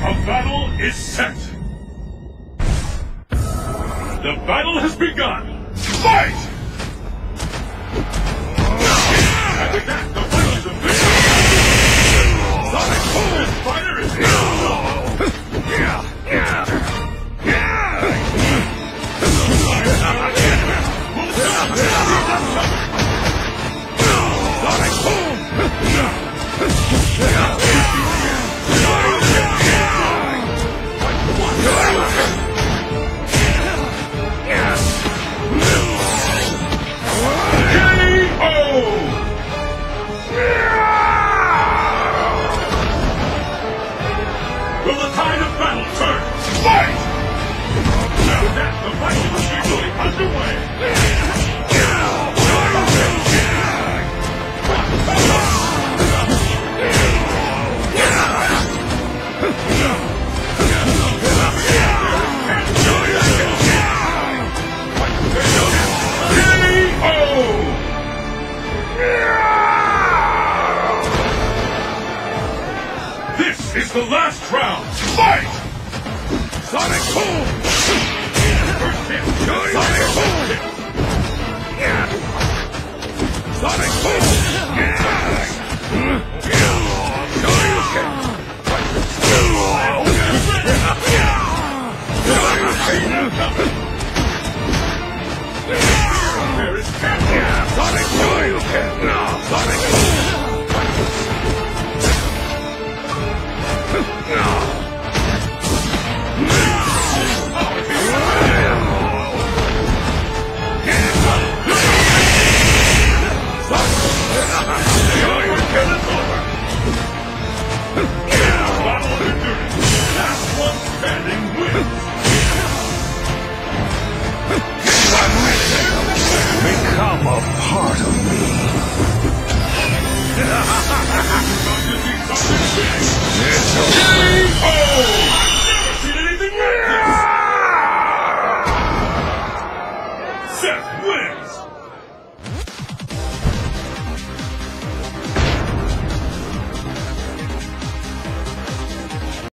A battle is set! The battle has begun! Fight! And with that, the fight is official! Sonic Boom! Fire is here! Sonic Boom! Will the tide of battle turn? Fight! Now that the fight is officially underway! This is the last round! Fight! Sonic Boom! First hit! Sonic Boom! Sonic Boom! There is Sonic Boom! Sonic Boom! Become a part of me. It's a I've never seen anything like this! Seth wins!